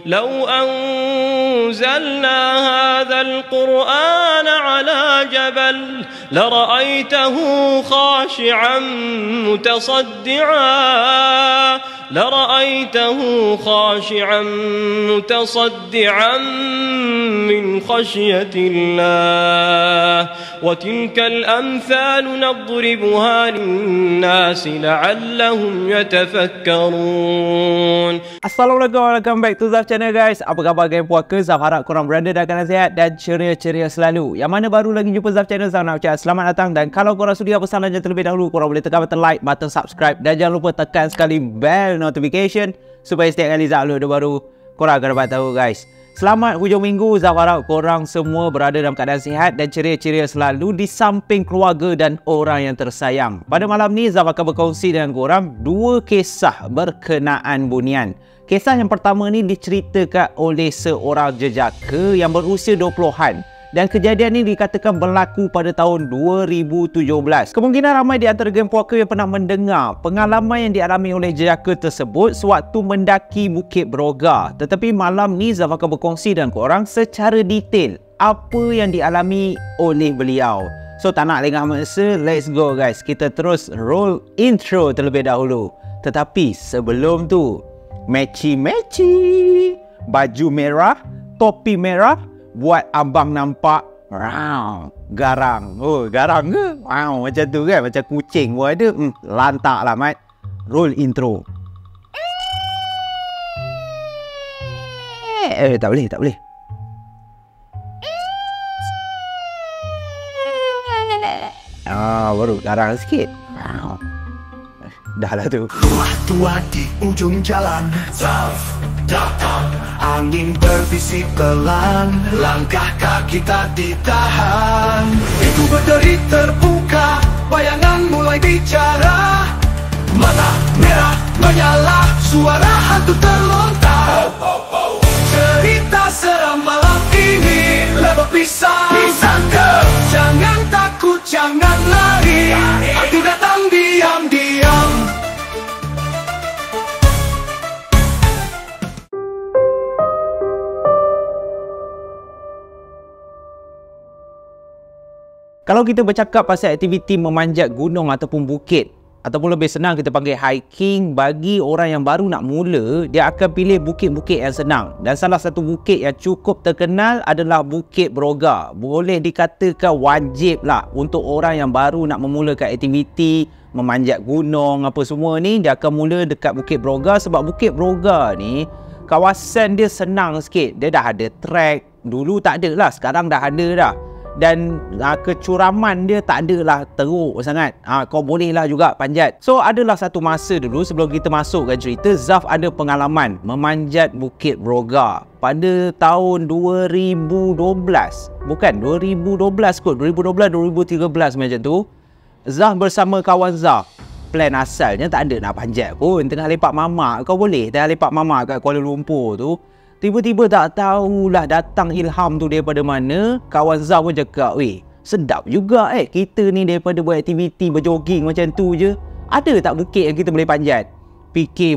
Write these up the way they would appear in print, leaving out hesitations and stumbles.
لو أنزلنا هذا القرآن على جبل لرأيته خاشعا متصدعا من خشية الله وتلك الأمثال نضربها للناس لعلهم يتفكرون. Assalamualaikum, welcome back to Zaf Channel guys. Apa khabar game puaka? Zaf harap korang berada dalam keadaan sihat dan ceria-ceria selalu. Yang mana baru lagi jumpa Zaf Channel, Zaf nak ucap selamat datang. Dan kalau korang sudi apa salahnya terlebih dahulu, korang boleh tekan button like, button subscribe, dan jangan lupa tekan sekali bell notification supaya setiap kali Zaf upload baru korang akan dapat tahu guys. Selamat hujung minggu. Zaf harap korang semua berada dalam keadaan sihat dan ceria-ceria selalu di samping keluarga dan orang yang tersayang. Pada malam ni Zaf akan berkongsi dengan korang dua kisah berkenaan bunian. Kisah yang pertama ni diceritakan oleh seorang jejaka yang berusia 20-an. Dan kejadian ini dikatakan berlaku pada tahun 2017. Kemungkinan ramai di antara geng puaka yang pernah mendengar pengalaman yang dialami oleh jejaka tersebut sewaktu mendaki Bukit Broga. Tetapi malam ni Zaf akan berkongsi dengan korang secara detail apa yang dialami oleh beliau. So tak nak lengah masa, let's go guys. Kita terus roll intro terlebih dahulu. Tetapi sebelum tu, matchy baju merah, topi merah, buat abang nampak garang. Oh, garang ke? Macam tu kan, macam kucing pun ada. Lantak lah mat. Roll intro. Tak boleh. Baru garang sikit. Dah lah tu. Rumah tua di ujung jalan, Zaf datang, angin berbisik pelan, langkah kaki tak ditahan. Itu berderi terbuka, bayangan mulai bicara, mata merah menyala, suara hantu terlontar. Cerita seram malam ini lebih pisang. Jangan takut, jangan lari, hantu datang diam-diam. Kalau kita bercakap pasal aktiviti memanjat gunung ataupun bukit, ataupun lebih senang kita panggil hiking, bagi orang yang baru nak mula, dia akan pilih bukit-bukit yang senang. Dan salah satu bukit yang cukup terkenal adalah Bukit Broga. Boleh dikatakan wajib lah untuk orang yang baru nak memulakan aktiviti memanjat gunung apa semua ni, dia akan mula dekat Bukit Broga. Sebab Bukit Broga ni kawasan dia senang sikit. Dia dah ada trek. Dulu tak ada lah, sekarang dah ada dah. Dan kecuraman dia tak adalah teruk sangat. Kau bolehlah juga panjat. So adalah satu masa dulu sebelum kita masukkan cerita, Zaf ada pengalaman memanjat Bukit Broga pada tahun 2012. Bukan 2012 kot, 2012-2013 macam tu. Zaf bersama kawan Zaf. Plan asalnya tak ada nak panjat pun, tengah lepak mamak. Kau boleh tengah lepak mamak kat Kuala Lumpur tu. Tiba-tiba tak tahulah datang ilham tu daripada mana. Kawan Zaf pun cakap, weh, sedap juga kita ni daripada buat aktiviti berjoging macam tu je, ada tak bukit yang kita boleh panjat? Fikir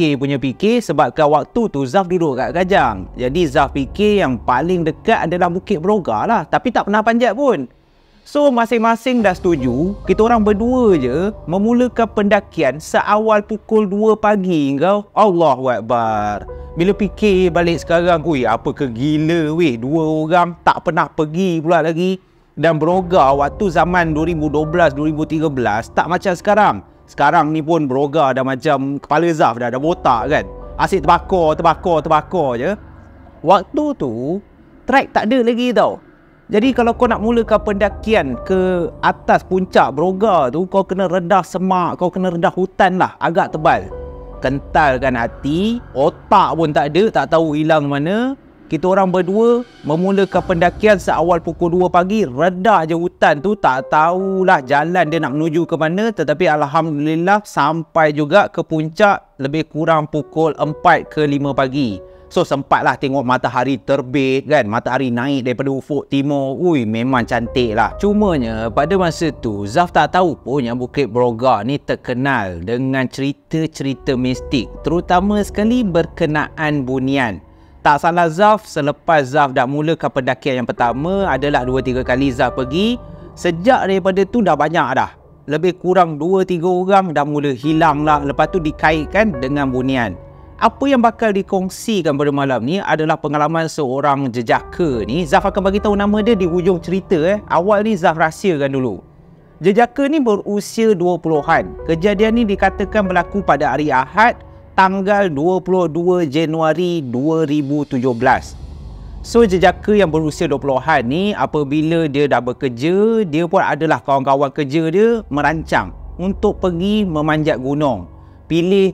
sebabkan waktu tu Zaf duduk kat Kajang. Jadi Zaf fikir yang paling dekat adalah Bukit Broga lah, tapi tak pernah panjat pun. So masing-masing dah setuju, kita orang berdua je memulakan pendakian seawal pukul 2 pagi kau. Allahuakbar. Bila fikir balik sekarang, apa kegila weh, dua orang tak pernah pergi pula lagi. Dan Broga waktu zaman 2012-2013 tak macam sekarang. Sekarang ni pun Broga dah macam kepala Zaf dah botak kan. Asyik terbakar je. Waktu tu trek tak ada lagi tau. Jadi kalau kau nak mulakan pendakian ke atas puncak Broga tu, kau kena rendah semak, kau kena rendah hutan lah, agak tebal. Kentalkan hati, otak pun tak ada, tak tahu hilang mana. Kita orang berdua memulakan pendakian seawal pukul 2 pagi, redah je hutan tu, tak tahulah jalan dia nak menuju ke mana. Tetapi alhamdulillah sampai juga ke puncak lebih kurang pukul 4 ke 5 pagi. So sempatlah tengok matahari terbit kan, matahari naik daripada ufuk timur. Memang cantik lah. Cumanya pada masa tu Zaf tak tahu pun yang Bukit Broga ni terkenal dengan cerita-cerita mistik, terutama sekali berkenaan bunian. Tak salah Zaf, selepas Zaf dah mulakan pendakian yang pertama adalah 2-3 kali Zaf pergi. Sejak daripada tu dah banyak dah. Lebih kurang 2-3 orang dah mula hilang lah. Lepas tu dikaitkan dengan bunian. Apa yang bakal dikongsikan pada malam ni adalah pengalaman seorang jejaka ni. Zaf akan bagi tahu nama dia di hujung cerita. Awal ni Zaf rahsiakan dulu. Jejaka ni berusia 20-an. Kejadian ni dikatakan berlaku pada hari Ahad, tanggal 22 Januari 2017. So jejaka yang berusia 20-an ni apabila dia dah bekerja, dia pun adalah kawan-kawan kerja dia merancang untuk pergi memanjat gunung. Pilih.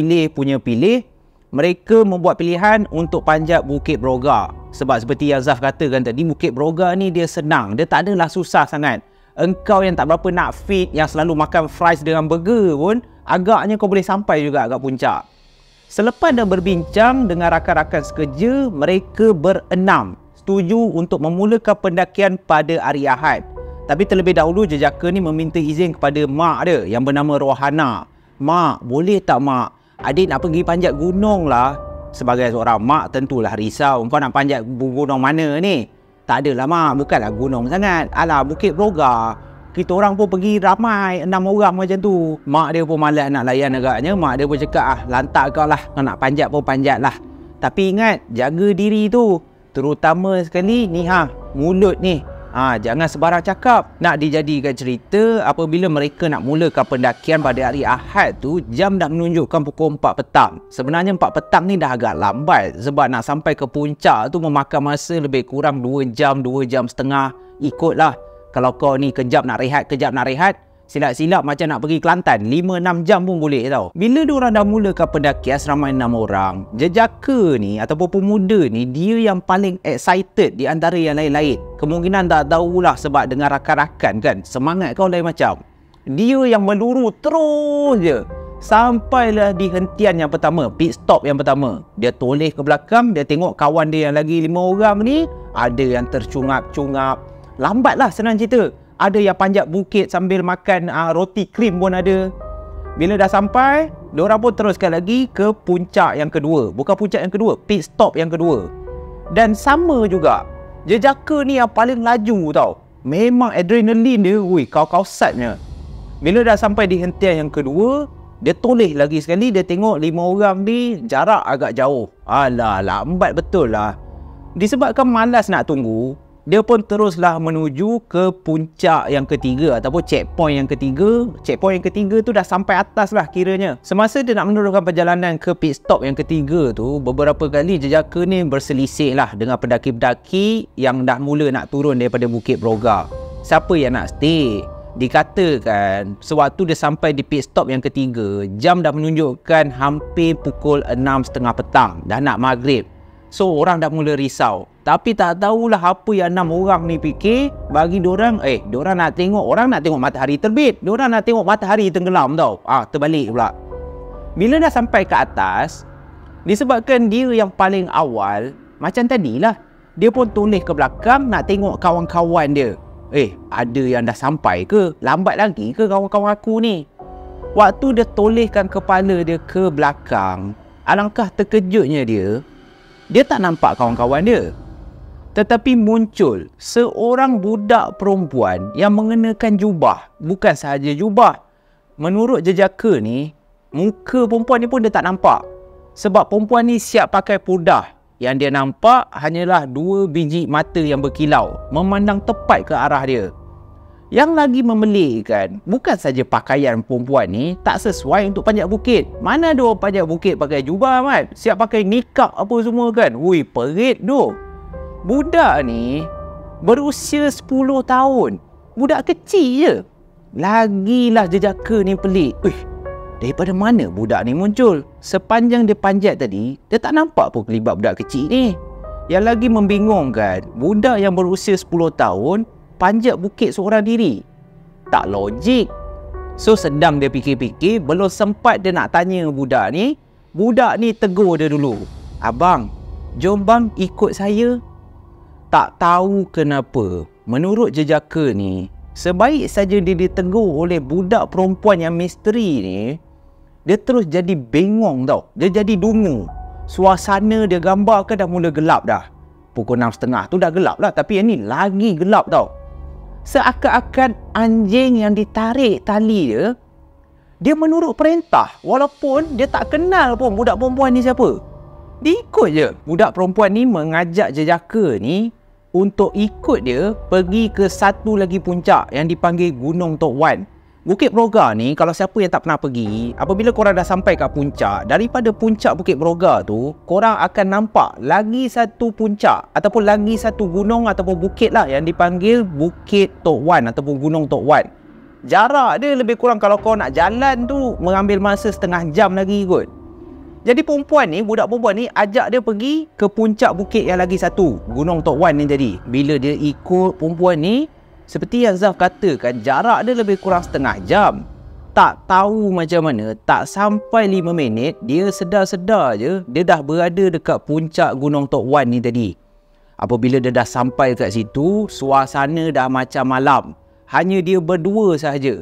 Mereka membuat pilihan untuk panjat Bukit Broga. Sebab seperti yang Zaf katakan tadi, Bukit Broga ni dia senang, dia tak adalah susah sangat. Engkau yang tak berapa nak fit, yang selalu makan fries dengan burger pun, agaknya kau boleh sampai juga kat puncak. Selepas dah berbincang dengan rakan-rakan sekerja, mereka berenam setuju untuk memulakan pendakian pada hari Ahad. Tapi terlebih dahulu jejaka ni meminta izin kepada mak dia yang bernama Rohana. Mak, boleh tak mak? Adik nak pergi panjat gunung lah. Sebagai seorang mak tentulah risau. Kau nak panjat gunung mana ni? Tak adalah mak, bukanlah gunung sangat. Alah, Bukit Broga. Kita orang pun pergi ramai, 6 orang macam tu. Mak dia pun malas nak layan agaknya. Mak dia pun cakap, lantak kau lah. Kau nak panjat pun panjat lah. Tapi ingat, jaga diri tu. Terutama sekali ni mulut ni. Jangan sebarang cakap. Nak dijadikan cerita, apabila mereka nak mulakan pendakian pada hari Ahad tu, jam dah menunjukkan pukul 4 petang. Sebenarnya 4 petang ni dah agak lambat. Sebab nak sampai ke puncak tu memakan masa lebih kurang 2 jam, 2 jam setengah. Ikutlah. Kalau kau ni kejap nak rehat, silap-silap macam nak pergi Kelantan, 5-6 jam pun boleh tau. Bila diorang dah mulakan pendakian seramai 6 orang, jejaka ni ataupun pemuda ni, dia yang paling excited di antara yang lain-lain. Kemungkinan tak tahulah sebab dengan rakan-rakan kan, semangat kau lain macam. Dia yang meluru terus je. Sampailah di hentian yang pertama, pit stop yang pertama. Dia toleh ke belakang, dia tengok kawan dia yang lagi 5 orang ni, ada yang tercungap-cungap. Lambatlah senang cerita. Ada yang panjat bukit sambil makan roti krim pun ada. Bila dah sampai, diorang pun teruskan lagi ke puncak yang kedua. Bukan puncak yang kedua, pit stop yang kedua. Dan sama juga, jejaka ni yang paling laju tau. Memang adrenalin dia, kau-kausatnya. Bila dah sampai di hentian yang kedua, dia toleh lagi sekali. Dia tengok 5 orang ni jarak agak jauh. Alah, lambat betul lah. Disebabkan malas nak tunggu, dia pun teruslah menuju ke puncak yang ketiga ataupun checkpoint yang ketiga. Checkpoint yang ketiga tu dah sampai atas lah kiranya. Semasa dia nak meneruskan perjalanan ke pit stop yang ketiga tu, beberapa kali jejaka ni berselisih lah dengan pendaki-pendaki yang dah mula nak turun daripada Bukit Broga. Siapa yang nak stay? Dikatakan sewaktu dia sampai di pit stop yang ketiga, jam dah menunjukkan hampir pukul 6.30 petang. Dah nak maghrib. So orang dah mula risau. Tapi tak tahulah apa yang 6 orang ni fikir. Bagi diorang, diorang nak tengok, orang nak tengok matahari terbit, diorang nak tengok matahari tenggelam tau. Terbalik pula. Bila dah sampai ke atas, disebabkan dia yang paling awal, macam tadilah, dia pun toleh ke belakang nak tengok kawan-kawan dia. Ada yang dah sampai ke? Lambat lagi ke kawan-kawan aku ni? Waktu dia tolehkan kepala dia ke belakang, alangkah terkejutnya dia tak nampak kawan-kawan dia. Tetapi muncul seorang budak perempuan yang mengenakan jubah. Bukan sahaja jubah. Menurut jejaka ni, muka perempuan ni pun dia tak nampak. Sebab perempuan ni siap pakai purdah. Yang dia nampak hanyalah 2 biji mata yang berkilau, memandang tepat ke arah dia. Yang lagi memelikkan, bukan saja pakaian perempuan ni tak sesuai untuk panjat bukit. Mana ada orang panjat bukit pakai jubah, Mat? Siap pakai nikab apa semua kan? Perit tu. Budak ni berusia 10 tahun. Budak kecil je. Lagilah jejaka ni pelik. Daripada mana budak ni muncul? Sepanjang dia panjat tadi, dia tak nampak pun kelibat budak kecil ni. Yang lagi membingungkan, budak yang berusia 10 tahun panjat bukit seorang diri. Tak logik. So sedang dia fikir-fikir, belum sempat dia nak tanya budak ni tegur dia dulu. Abang, jom bang ikut saya. Tak tahu kenapa, menurut jejaka ni, sebaik saja dia ditegur oleh budak perempuan yang misteri ni, dia terus jadi bengong tau. Dia jadi dungu. Suasana dia gambarkan dah mula gelap dah. Pukul 6.30 tu dah gelap lah, tapi yang ni lagi gelap tau. Seakan-akan anjing yang ditarik tali dia menurut perintah walaupun dia tak kenal pun budak perempuan ni siapa. Dia ikut je. Budak perempuan ni mengajak jejaka ni untuk ikut dia pergi ke satu lagi puncak yang dipanggil Gunung Tok Wan. Bukit Broga ni, kalau siapa yang tak pernah pergi, apabila korang dah sampai kat puncak, daripada puncak Bukit Broga tu, korang akan nampak lagi satu puncak ataupun lagi satu gunung ataupun bukit lah yang dipanggil Bukit Tok Wan ataupun Gunung Tok Wan. Jarak dia lebih kurang kalau kau nak jalan tu mengambil masa setengah jam lagi kot. Jadi budak perempuan ni ajak dia pergi ke puncak bukit yang lagi satu, Gunung Tok Wan ni jadi. Bila dia ikut perempuan ni, seperti yang Zaf katakan, jarak dia lebih kurang setengah jam. Tak tahu macam mana, tak sampai 5 minit, dia sedar-sedar je, dia dah berada dekat puncak Gunung Tok Wan ni tadi. Apabila dia dah sampai kat situ, suasana dah macam malam. Hanya dia berdua sahaja.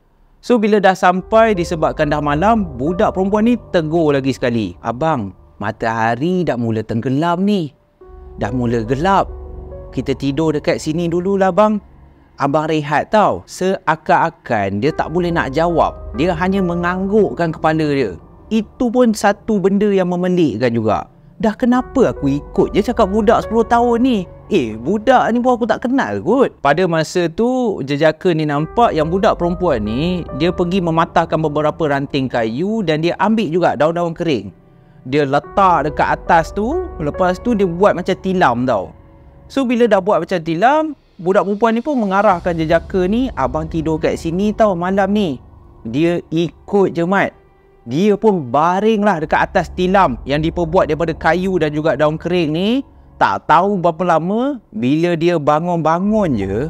So bila dah sampai, disebabkan dah malam, budak perempuan ni tegur lagi sekali. Abang, matahari dah mula tenggelam ni. Dah mula gelap. Kita tidur dekat sini dululah bang. Abang rehat tau. Seakan-akan dia tak boleh nak jawab. Dia hanya menganggukkan kepala dia. Itu pun satu benda yang memelikkan juga. Dah kenapa aku ikut je cakap budak 10 tahun ni? Budak ni pun aku tak kenal kot. Pada masa tu, jejaka ni nampak yang budak perempuan ni, dia pergi mematahkan beberapa ranting kayu dan dia ambil juga daun-daun kering. Dia letak dekat atas tu, lepas tu dia buat macam tilam tau. So bila dah buat macam tilam, budak perempuan ni pun mengarahkan jejaka ni, abang tidur kat sini tau malam ni. Dia ikut je mat. Dia pun baring lah dekat atas tilam yang diperbuat daripada kayu dan juga daun kering ni. Tak tahu berapa lama, bila dia bangun-bangun je,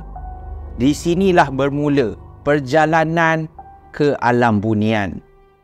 di sinilah bermula perjalanan ke alam bunian.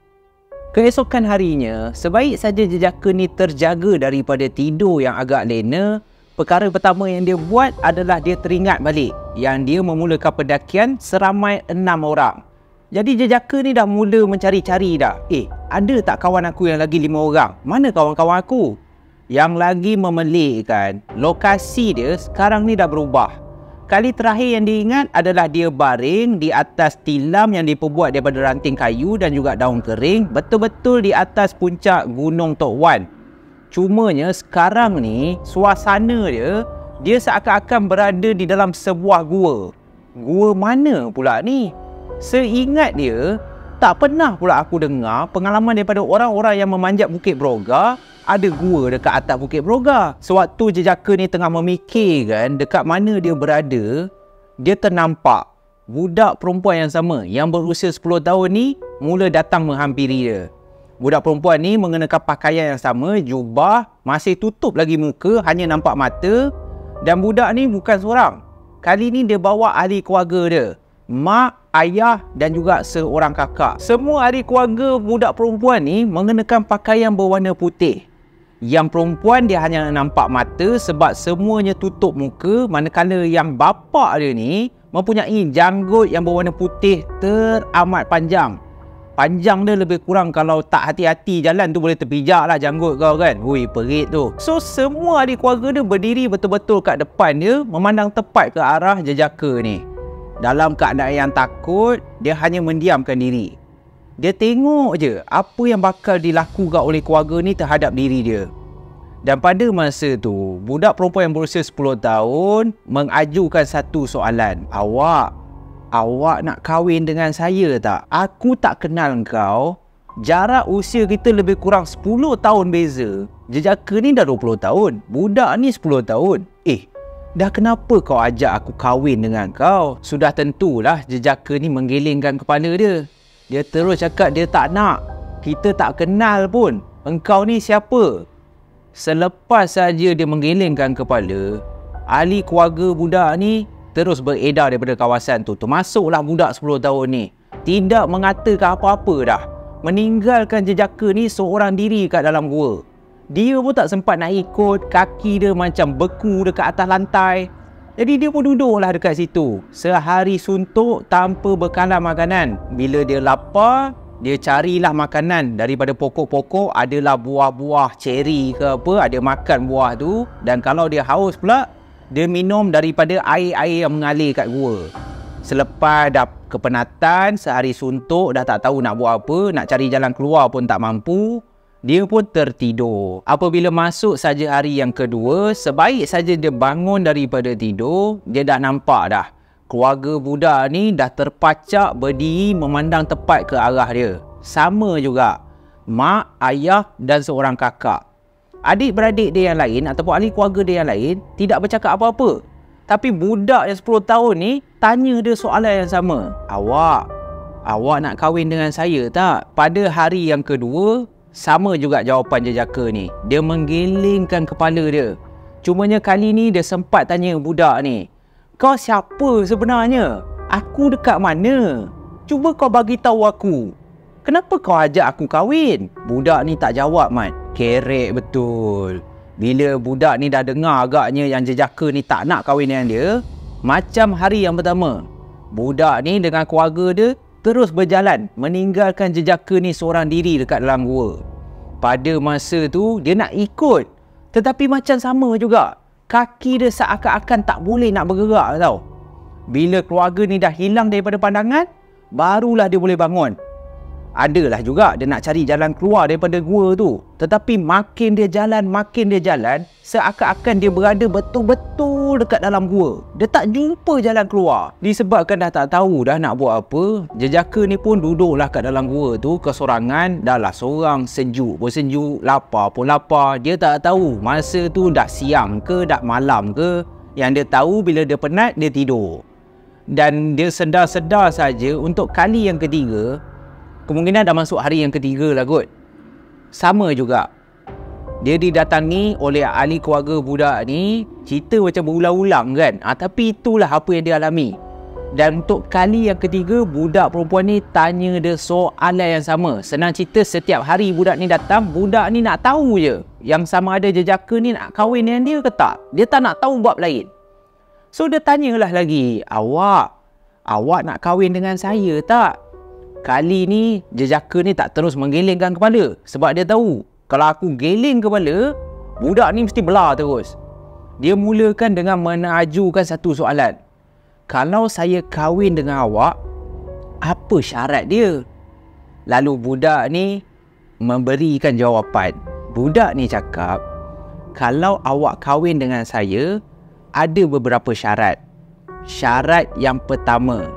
Keesokan harinya, sebaik saja jejaka ni terjaga daripada tidur yang agak lena, perkara pertama yang dia buat adalah dia teringat balik yang dia memulakan pendakian seramai 6 orang. Jadi jejaka ni dah mula mencari-cari dah. Ada tak kawan aku yang lagi 5 orang? Mana kawan-kawan aku? Yang lagi memelikkan, lokasi dia sekarang ni dah berubah. Kali terakhir yang diingat adalah dia baring di atas tilam yang diperbuat daripada ranting kayu dan juga daun kering, betul-betul di atas puncak Gunung Tok Wan. Cumanya sekarang ni suasana dia seakan-akan berada di dalam sebuah gua. Gua mana pula ni? Seingat dia, tak pernah pula aku dengar pengalaman daripada orang-orang yang memanjat Bukit Broga ada gua dekat atas Bukit Broga. Sewaktu jejaka ni tengah memikirkan dekat mana dia berada, dia ternampak budak perempuan yang sama yang berusia 10 tahun ni mula datang menghampiri dia. Budak perempuan ni mengenakan pakaian yang sama, jubah, masih tutup lagi muka, hanya nampak mata. Dan budak ni bukan seorang. Kali ni dia bawa ahli keluarga dia. Mak, ayah dan juga seorang kakak. Semua ahli keluarga budak perempuan ni mengenakan pakaian berwarna putih. Yang perempuan dia hanya nampak mata sebab semuanya tutup muka, manakala yang bapa dia ni mempunyai janggut yang berwarna putih teramat panjang. Panjang dia lebih kurang kalau tak hati-hati jalan tu boleh terpijak lah janggut kau kan. Hui, perit tu. So semua ahli keluarga dia berdiri betul-betul kat depan dia, memandang tepat ke arah jejaka ni. Dalam keadaan yang takut, dia hanya mendiamkan diri. Dia tengok je apa yang bakal dilakukan oleh keluarga ni terhadap diri dia. Dan pada masa tu, budak perempuan yang berusia 10 tahun mengajukan satu soalan. Awak nak kahwin dengan saya tak? Aku tak kenal kau. Jarak usia kita lebih kurang 10 tahun beza. Jejaka ni dah 20 tahun. Budak ni 10 tahun. Dah kenapa kau ajak aku kahwin dengan kau? Sudah tentulah jejaka ni menggelengkan kepala dia. Dia terus cakap dia tak nak. Kita tak kenal pun. Engkau ni siapa? Selepas saja dia menggelengkan kepala, ahli keluarga budak ni terus beredar daripada kawasan tu. Termasuklah budak 10 tahun ni. Tidak mengatakan apa-apa dah. Meninggalkan jejaka ni seorang diri kat dalam gua. Dia pun tak sempat nak ikut. Kaki dia macam beku dekat atas lantai. Jadi dia pun duduklah dekat situ. Sehari suntuk tanpa bekalan makanan. Bila dia lapar, Dia carilah makanan daripada pokok-pokok, adalah buah-buah ceri ke apa, ada makan buah tu. Dan kalau dia haus pula, dia minum daripada air-air yang mengalir kat gua. Selepas dah kepenatan, sehari suntuk, dah tak tahu nak buat apa, nak cari jalan keluar pun tak mampu, dia pun tertidur. Apabila masuk saja hari yang kedua, sebaik saja dia bangun daripada tidur, dia dah nampak dah keluarga budak ni dah terpacak berdiri memandang tepat ke arah dia. Sama juga mak, ayah dan seorang kakak. Adik-beradik dia yang lain ataupun ahli keluarga dia yang lain tidak bercakap apa-apa. Tapi budak yang 10 tahun ni tanya dia soalan yang sama. Awak nak kahwin dengan saya tak? Pada hari yang kedua, sama juga jawapan jejaka ni. Dia menggelengkan kepala dia. Cumanya kali ni dia sempat tanya budak ni, kau siapa sebenarnya? Aku dekat mana? Cuba kau bagi tahu aku. Kenapa kau ajak aku kahwin? Budak ni tak jawab, Mat. Kerek betul. Bila budak ni dah dengar agaknya yang jejaka ni tak nak kahwin dengan dia, macam hari yang pertama, budak ni dengan keluarga dia terus berjalan meninggalkan jejaka ni seorang diri dekat dalam gua. Pada masa tu dia nak ikut, tetapi macam sama juga. Kaki dia seakan-akan tak boleh nak bergerak tau. Bila keluarga ni dah hilang daripada pandangan, barulah dia boleh bangun. Adalah juga dia nak cari jalan keluar daripada gua tu. Tetapi makin dia jalan, seakan-akan dia berada betul-betul dekat dalam gua. Dia tak jumpa jalan keluar. Disebabkan dah tak tahu dah nak buat apa, jejaka ni pun duduklah kat dalam gua tu kesorangan. Dah lah seorang, sejuk pun sejuk, lapar pun lapar. Dia tak tahu masa tu dah siang ke, dah malam ke. Yang dia tahu bila dia penat, dia tidur. Dan dia sedar-sedar saja untuk kali yang ketiga. Kemungkinan dah masuk hari yang ketiga lah kot. Sama juga. Dia didatangi oleh ahli keluarga budak ni. Cerita macam berulang-ulang kan. Tapi itulah apa yang dia alami. Dan untuk kali yang ketiga, budak perempuan ni tanya dia soalan yang sama. Senang cerita, setiap hari budak ni datang, budak ni nak tahu je yang sama ada jejaka ni nak kahwin dengan dia ke tak. Dia tak nak tahu bab lain. So dia tanyalah lagi, Awak nak kahwin dengan saya tak? Kali ni jejaka ni tak terus menggelengkan kepala. Sebab dia tahu kalau aku geleng kepala, budak ni mesti belah terus. Dia mulakan dengan menajukan satu soalan. Kalau saya kahwin dengan awak, apa syarat dia? Lalu budak ni memberikan jawapan. Budak ni cakap, kalau awak kahwin dengan saya, ada beberapa syarat. Syarat yang pertama,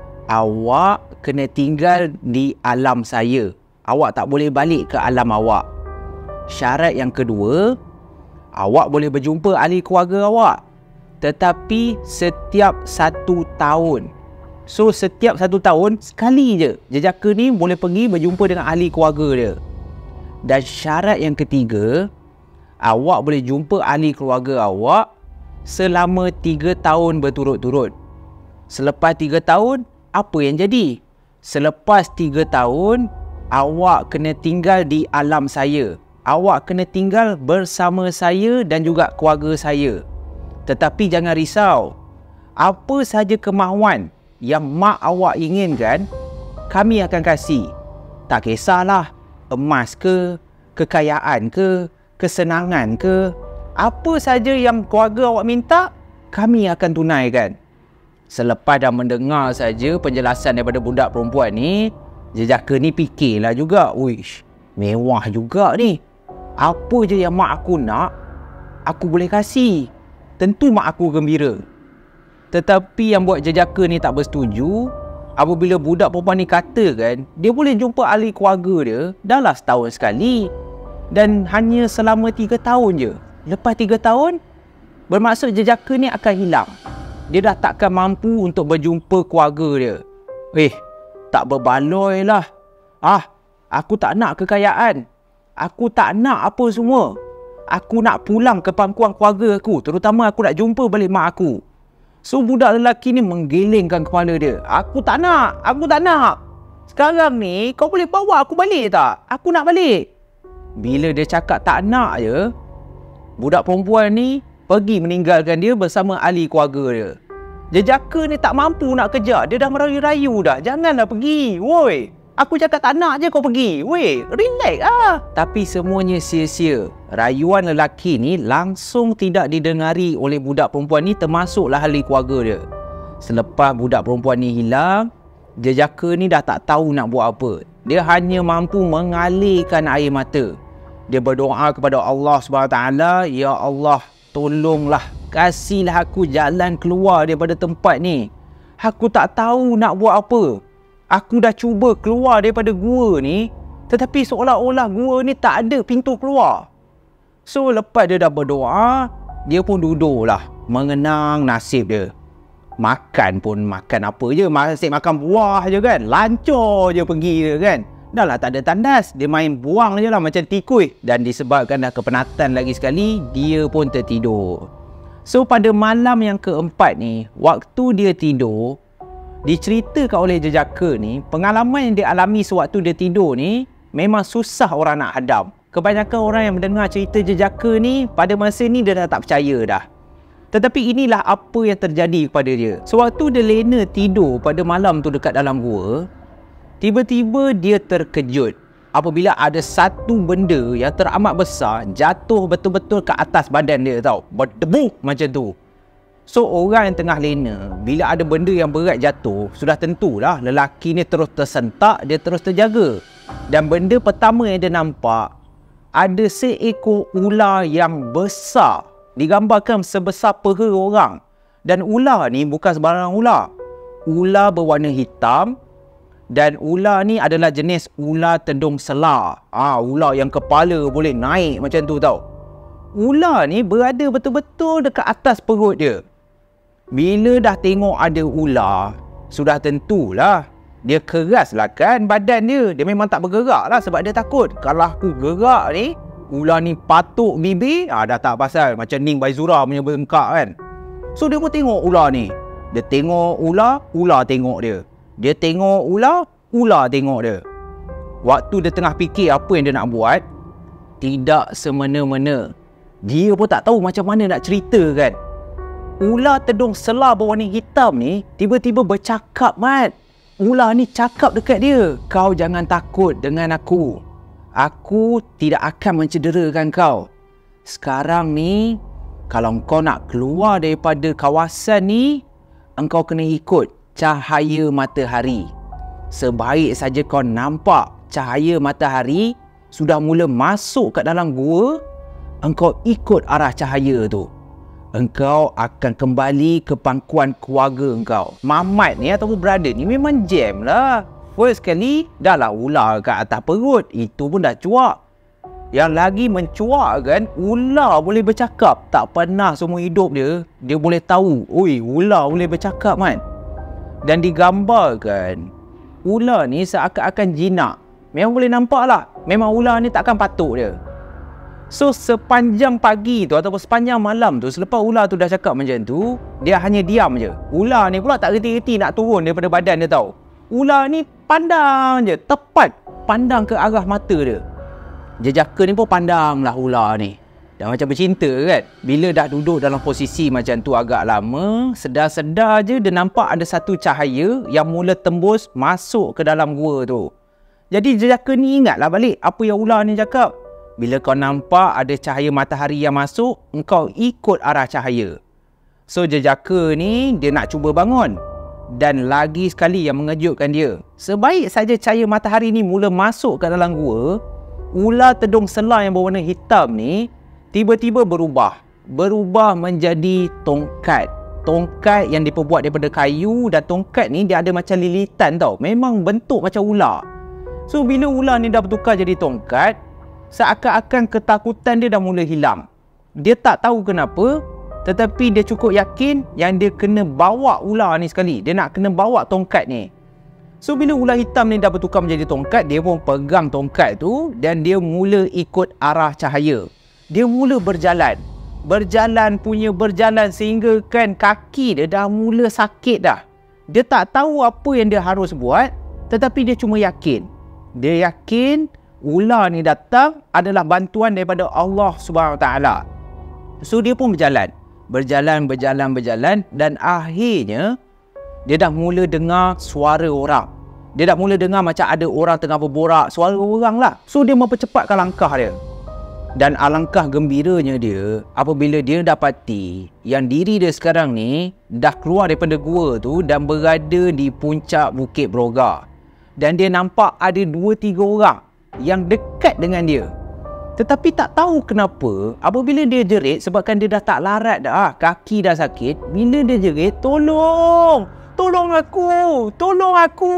awak kena tinggal di alam saya. Awak tak boleh balik ke alam awak. Syarat yang kedua, awak boleh berjumpa ahli keluarga awak, tetapi setiap 1 tahun. So setiap 1 tahun sekali je jejaka ni boleh pergi berjumpa dengan ahli keluarga dia. Dan syarat yang ketiga, awak boleh jumpa ahli keluarga awak selama 3 tahun berturut-turut. Selepas 3 tahun, apa yang jadi? Selepas 3 tahun, awak kena tinggal di alam saya. Awak kena tinggal bersama saya dan juga keluarga saya. Tetapi jangan risau. Apa saja kemahuan yang mak awak inginkan, kami akan kasih. Tak kisahlah emas ke, kekayaan ke, kesenangan ke. Apa saja yang keluarga awak minta, kami akan tunaikan. Selepas dah mendengar saja penjelasan daripada budak perempuan ni, jejaka ni fikirlah juga, uish, mewah juga ni. Apa je yang mak aku nak, aku boleh kasih. Tentu mak aku gembira. Tetapi yang buat jejaka ni tak bersetuju, apabila budak perempuan ni katakan dia boleh jumpa ahli keluarga dia dahlah setahun sekali. Dan hanya selama 3 tahun je. Lepas 3 tahun, bermaksud jejaka ni akan hilang. Dia dah takkan mampu untuk berjumpa keluarga dia. Tak berbaloi lah. Aku tak nak kekayaan. Aku tak nak apa semua. Aku nak pulang ke pangkuan keluarga aku. Terutama aku nak jumpa balik mak aku. So budak lelaki ni menggelengkan kepala dia. Aku tak nak. Sekarang ni kau boleh bawa aku balik tak? Aku nak balik. Bila dia cakap tak nak je, budak perempuan ni pergi meninggalkan dia bersama ahli keluarga dia. Jejaka ni tak mampu nak kejar. Dia dah merayu-rayu dah. Janganlah pergi. Woi, Aku cakap tak nak je kau pergi. Weh, relax lah. Tapi semuanya sia-sia. Rayuan lelaki ni langsung tidak didengari oleh budak perempuan ni, termasuklah ahli keluarga dia. Selepas budak perempuan ni hilang, jejaka ni dah tak tahu nak buat apa. Dia hanya mampu mengalirkan air mata. Dia berdoa kepada Allah SWT, "Ya Allah, tolonglah, kasihlah aku jalan keluar daripada tempat ni. Aku tak tahu nak buat apa. Aku dah cuba keluar daripada gua ni, tetapi seolah-olah gua ni tak ada pintu keluar." So lepas dia dah berdoa, dia pun duduklah mengenang nasib dia. Makan pun makan apa je, masih makan buah je kan. Lancor je pergi dia kan. Dah lah tak ada tandas, dia main buang je lah macam tikui. Dan disebabkan dah kepenatan lagi sekali, dia pun tertidur. So pada malam yang keempat ni, waktu dia tidur, diceritakan oleh jejaka ni, pengalaman yang dia alami sewaktu dia tidur ni memang susah orang nak hadam. Kebanyakan orang yang mendengar cerita jejaka ni pada masa ni dia dah tak percaya dah. Tetapi inilah apa yang terjadi kepada dia. Sewaktu dia lena tidur pada malam tu dekat dalam gua, tiba-tiba dia terkejut apabila ada satu benda yang teramat besar jatuh betul-betul ke atas badan dia tau. Berdebu macam tu. So orang yang tengah lena, bila ada benda yang berat jatuh, sudah tentulah lelaki ni terus tersentak, dia terus terjaga. Dan benda pertama yang dia nampak, ada seekor ular yang besar, digambarkan sebesar peha orang. Dan ular ni bukan sembarang ular. Ular berwarna hitam, dan ular ni adalah jenis ular tendung selar. Ular yang kepala boleh naik macam tu tau. Ular ni berada betul-betul dekat atas perut dia. Bila dah tengok ada ular, sudah tentulah dia keras lah kan badan dia. Dia memang tak bergerak lah sebab dia takut. Kalau aku gerak ni, ular ni patuk bibir, dah tak pasal. Macam Ning Baizura punya bengkak kan. So dia pun tengok ular ni. Dia tengok ular, ular tengok dia. Dia tengok ular, ular tengok dia. Waktu dia tengah fikir apa yang dia nak buat, tidak semena-mena. Dia pun tak tahu macam mana nak cerita kan. Ular tedung selar berwarna hitam ni tiba-tiba bercakap, Mat. Ular ni cakap dekat dia, "Kau jangan takut dengan aku. Aku tidak akan mencederakan kau. Sekarang ni, kalau kau nak keluar daripada kawasan ni, engkau kena ikut cahaya matahari. Sebaik saja kau nampak cahaya matahari sudah mula masuk kat dalam gua, engkau ikut arah cahaya tu. Engkau akan kembali ke pangkuan keluarga engkau." Mamat ni ataupun brother ni memang jam lah. First kali, dah lah ular kat atas perut. Itu pun dah cuak. Yang lagi mencuak kan, ular boleh bercakap. Tak pernah semua hidup dia boleh tahu, oi, ular boleh bercakap man. Dan digambarkan, ular ni seakan-akan jinak. Memang boleh nampak lah, memang ular ni takkan patuk dia. So sepanjang pagi tu ataupun sepanjang malam tu, selepas ular tu dah cakap macam tu, dia hanya diam je. Ular ni pula tak reti-reti nak turun daripada badan dia tau. Ular ni pandang je, tepat pandang ke arah mata dia. Jejaka ni pun pandang lah ular ni. Dah macam bercinta kan. Bila dah duduk dalam posisi macam tu agak lama, sedar-sedar je dia nampak ada satu cahaya yang mula tembus masuk ke dalam gua tu. Jadi jejaka ni ingatlah balik apa yang ular ni cakap. Bila kau nampak ada cahaya matahari yang masuk, engkau ikut arah cahaya. So jejaka ni dia nak cuba bangun. Dan lagi sekali yang mengejutkan dia, sebaik saja cahaya matahari ni mula masuk ke dalam gua, ular tedung selar yang berwarna hitam ni tiba-tiba berubah menjadi tongkat. Tongkat yang diperbuat daripada kayu, dan tongkat ni dia ada macam lilitan tau. Memang bentuk macam ular. So bila ular ni dah bertukar jadi tongkat, seakan-akan ketakutan dia dah mula hilang. Dia tak tahu kenapa, tetapi dia cukup yakin yang dia kena bawa ular ni sekali. Dia nak kena bawa tongkat ni. So bila ular hitam ni dah bertukar menjadi tongkat, dia pun pegang tongkat tu dan dia mula ikut arah cahaya. Dia mula berjalan. Berjalan sehingga kan kaki dia dah mula sakit dah. Dia tak tahu apa yang dia harus buat, tetapi dia cuma yakin. Dia yakin ular ni datang adalah bantuan daripada Allah SWT. So dia pun berjalan dan akhirnya dia dah mula dengar suara orang. Dia dah mula dengar macam ada orang tengah berborak, suara orang lah. So dia mempercepatkan langkah dia. Dan alangkah gembiranya dia apabila dia dapati yang diri dia sekarang ni dah keluar daripada gua tu dan berada di puncak Bukit Broga. Dan dia nampak ada 2-3 orang yang dekat dengan dia. Tetapi tak tahu kenapa apabila dia jerit, sebabkan dia dah tak larat dah, kaki dah sakit. Bila dia jerit, tolong! Tolong aku! Tolong aku!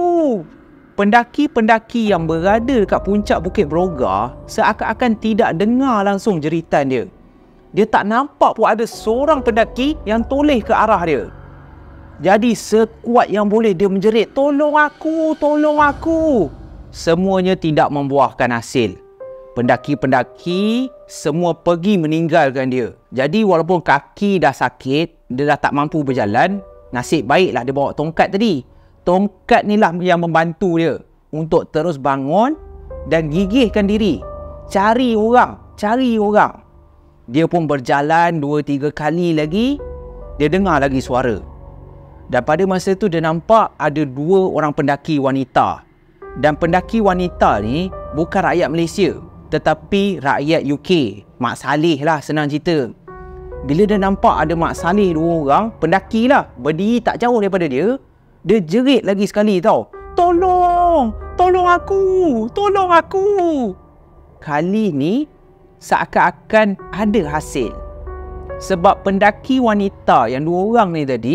Pendaki-pendaki yang berada dekat puncak Bukit Broga seakan-akan tidak dengar langsung jeritan dia. Dia tak nampak pun ada seorang pendaki yang toleh ke arah dia. Jadi sekuat yang boleh dia menjerit, tolong aku, tolong aku. Semuanya tidak membuahkan hasil. Pendaki-pendaki semua pergi meninggalkan dia. Jadi walaupun kaki dah sakit, dia dah tak mampu berjalan, nasib baiklah dia bawa tongkat tadi. Tongkat ni lah yang membantu dia untuk terus bangun dan gigihkan diri. Cari orang, cari orang. Dia pun berjalan 2-3 kali lagi, dia dengar lagi suara. Dan pada masa tu dia nampak ada 2 orang pendaki wanita. Dan pendaki wanita ni bukan rakyat Malaysia, tetapi rakyat UK. Mak Saleh lah, senang cerita. Bila dia nampak ada Mak Saleh 2 orang, pendaki lah, berdiri tak jauh daripada dia, dia jerit lagi sekali tau. Tolong! Tolong aku! Tolong aku! Kali ni seakan-akan ada hasil. Sebab pendaki wanita yang 2 orang ni tadi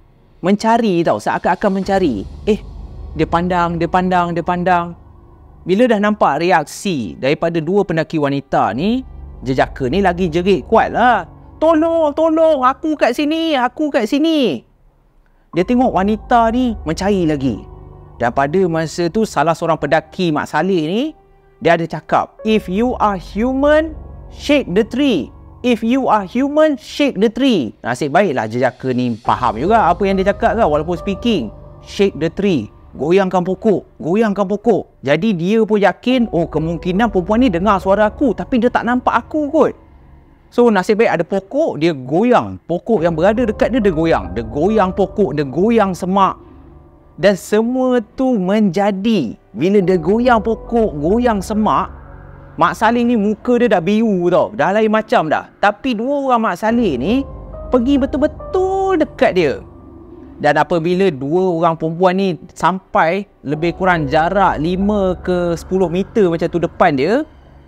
mencari tau, seakan-akan mencari. Dia pandang, dia pandang, dia pandang. Bila dah nampak reaksi daripada 2 pendaki wanita ni, jejaka ni lagi jerit kuat lah. Tolong, tolong, aku kat sini, aku kat sini. Dia tengok wanita ni mencari lagi. Dan pada masa tu salah seorang pendaki Mak Saleh ni, dia ada cakap, if you are human, shake the tree. If you are human, shake the tree. Nasib baiklah jejaka ni faham juga apa yang dia cakap kan, walaupun speaking. Shake the tree. Goyangkan pokok, goyangkan pokok. Jadi dia pun yakin, oh kemungkinan perempuan ni dengar suara aku, tapi dia tak nampak aku kot. So nasib baik ada pokok, dia goyang. Pokok yang berada dekat dia, dia goyang. Dia goyang pokok, dia goyang semak. Dan semua tu menjadi. Bila dia goyang pokok, goyang semak, Mak Saleh ni muka dia dah biru tau. Dah lain macam dah. Tapi 2 orang Mak Saleh ni pergi betul-betul dekat dia. Dan apabila 2 orang perempuan ni sampai lebih kurang jarak 5 ke 10 meter macam tu depan dia,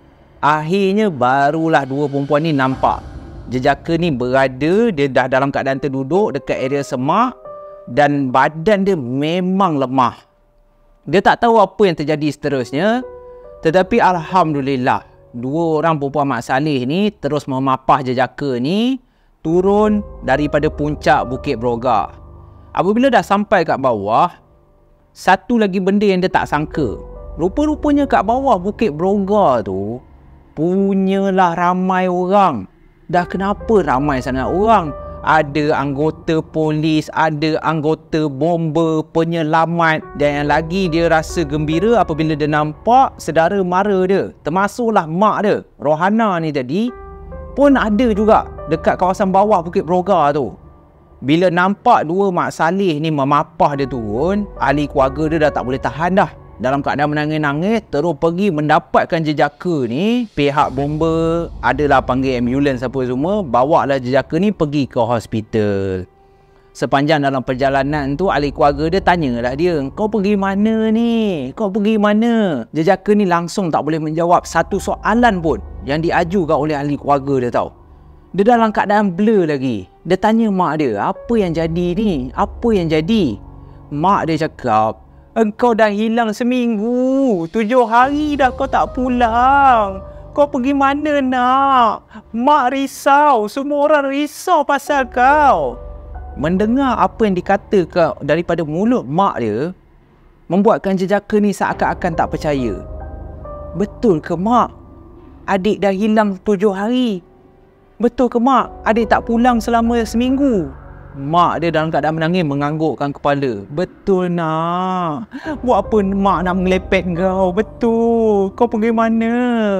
akhirnya barulah 2 perempuan ni nampak. Jejaka ni berada, dia dah dalam keadaan terduduk dekat area semak dan badan dia memang lemah. Dia tak tahu apa yang terjadi seterusnya, tetapi alhamdulillah 2 orang perempuan Mak Saleh ni terus memapah jejaka ni turun daripada puncak Bukit Broga. Apabila dah sampai kat bawah, satu lagi benda yang dia tak sangka, rupa-rupanya kat bawah Bukit Broga tu punyalah ramai orang. Dah kenapa ramai sangat orang? Ada anggota polis, ada anggota bomba, penyelamat. Dan yang lagi dia rasa gembira apabila dia nampak saudara mara dia, termasuklah mak dia, Rohana ni tadi, pun ada juga dekat kawasan bawah Bukit Broga tu. Bila nampak 2 Mak Saleh ni memapah dia turun, ahli keluarga dia dah tak boleh tahan dah. Dalam keadaan menangis-nangis, terus pergi mendapatkan jejaka ni. Pihak bomba adalah panggil ambulans apa semua, bawa lah jejaka ni pergi ke hospital. Sepanjang dalam perjalanan tu, ahli keluarga dia tanyalah dia, kau pergi mana ni? Kau pergi mana? Jejaka ni langsung tak boleh menjawab satu soalan pun yang diajukan oleh ahli keluarga dia tau. Dia dalam keadaan blur lagi. Dia tanya mak dia, apa yang jadi ni? Apa yang jadi? Mak dia cakap, engkau dah hilang seminggu. 7 hari dah kau tak pulang. Kau pergi mana nak? Mak risau. Semua orang risau pasal kau. Mendengar apa yang dikatakan daripada mulut mak dia, membuatkan jejaka ni seakan-akan tak percaya. Betul ke mak? Adik dah hilang 7 hari. Betul ke mak? Adik tak pulang selama seminggu. Mak dia dalam keadaan menangis menganggukkan kepala. Betul nak. Buat apa mak nak melepet kau? Betul. Kau pergi mana?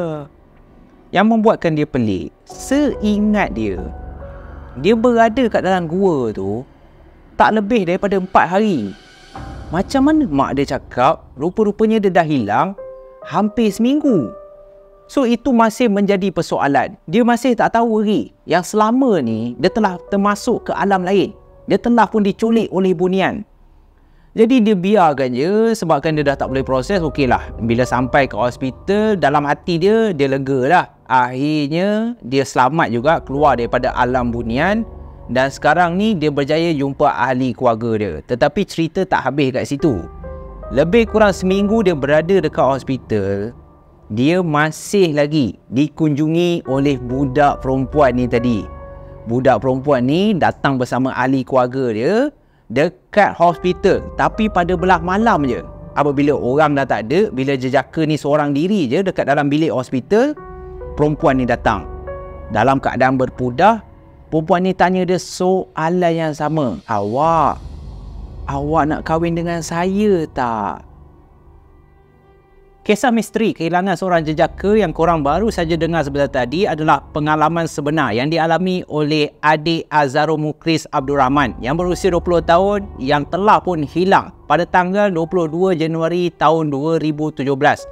Yang membuatkan dia pelik, seingat dia berada kat dalam gua tu tak lebih daripada 4 hari. Macam mana mak dia cakap, rupa-rupanya dia dah hilang hampir seminggu. So itu masih menjadi persoalan. Dia masih tak tahu lagi yang selama ni dia telah termasuk ke alam lain. Dia telah pun diculik oleh bunian. Jadi dia biarkan je sebabkan dia dah tak boleh proses. Okeylah, bila sampai ke hospital, dalam hati dia lega lah. Akhirnya dia selamat juga keluar daripada alam bunian. Dan sekarang ni dia berjaya jumpa ahli keluarga dia. Tetapi cerita tak habis kat situ. Lebih kurang seminggu dia berada dekat hospital, dia masih lagi dikunjungi oleh budak perempuan ni tadi. Budak perempuan ni datang bersama ahli keluarga dia dekat hospital, tapi pada belah malam je. Apabila orang dah tak ada, bila jejaka ni seorang diri je dekat dalam bilik hospital, perempuan ni datang. Dalam keadaan berpudah, perempuan ni tanya dia soalan yang sama. Awak nak kahwin dengan saya tak? Kisah misteri kehilangan seorang jejaka yang korang baru saja dengar sebentar tadi adalah pengalaman sebenar yang dialami oleh adik Azharul Mukris Abdul Rahman yang berusia 20 tahun yang telah pun hilang pada tanggal 22 Januari tahun 2017